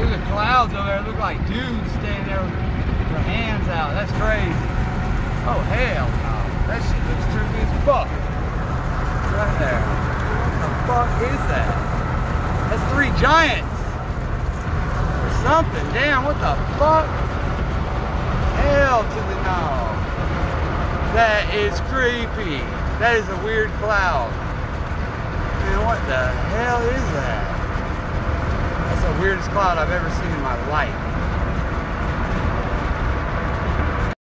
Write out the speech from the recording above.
Look at the clouds over there. Look like dudes standing there with their hands out. That's crazy. Oh, hell no. That shit looks trippy as fuck. Right there. What the fuck is that? That's 3 giants. Or something. Damn, what the fuck? Hell to the no. That is creepy. That is a weird cloud. Man, what the hell is that? That's the weirdest cloud I've ever seen in my life.